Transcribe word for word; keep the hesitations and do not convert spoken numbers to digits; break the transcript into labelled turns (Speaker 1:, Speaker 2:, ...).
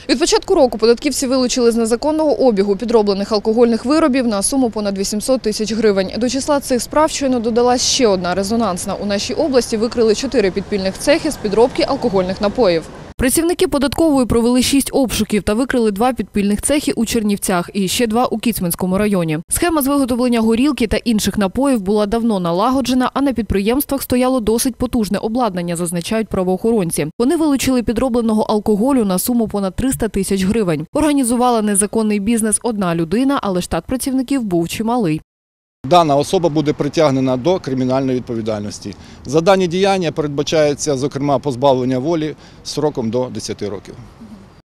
Speaker 1: Від початку року податківці вилучили з незаконного обігу підроблених алкогольних виробів на суму понад вісімсот тисяч гривень. До числа цих справ щойно додалась ще одна резонансна. У нашій області викрили чотири підпільних цехи з підробки алкогольних напоїв. Працівники податкової провели шість обшуків та викрили два підпільних цехи у Чернівцях і ще два у Кіцманському районі. Схема з виготовлення горілки та інших напоїв була давно налагоджена, а на підприємствах стояло досить потужне обладнання, зазначають правоохоронці. Вони вилучили підробленого алкоголю на суму понад триста тисяч гривень. Організувала незаконний бізнес одна людина, але штат працівників був чималий.
Speaker 2: Дана особа буде притягнена до кримінальної відповідальності. За дані діяння передбачається, зокрема, позбавлення волі строком до десяти років.